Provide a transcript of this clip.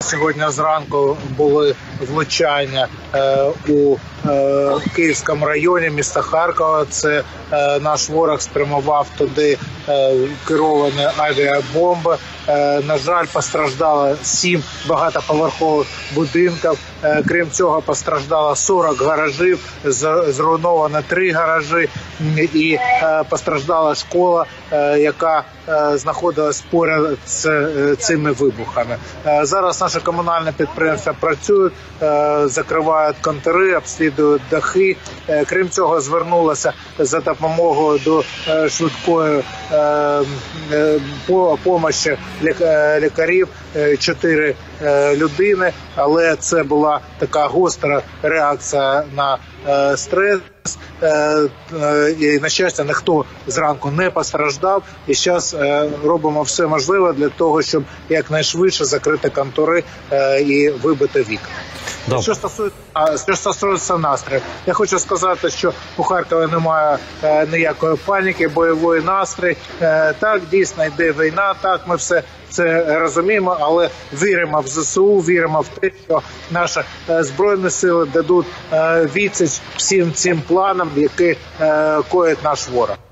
Сьогодні зранку були влучання у Київському районі міста Харкова. Це наш ворог спрямував туди керовані авіабомби. На жаль, постраждало 7 багатоповерхових будинків. Крім цього, постраждало 40 гаражів, зруйновано 3 гаражі і постраждала школа, яка знаходилась поряд з цими вибухами. Зараз наші комунальні підприємства працюють, закривають контури, обслідують дахи. Крім цього, звернулися за допомогою до швидкої допомоги лікарів 4 людини, але це була така гостра реакція на стрес. І, на щастя, ніхто зранку не постраждав. І зараз робимо все можливе для того, щоб якнайшвидше закрити контури і вибити вікна. Що стосується настроїв, я хочу сказати, що у Харкові немає ніякої паніки, бойовий настрій. Так, дійсно йде війна, так, ми все це розуміємо, але віримо в ЗСУ, віримо в те, що наші Збройні сили дадуть відсіч всім цим планам, які коїть наш ворог.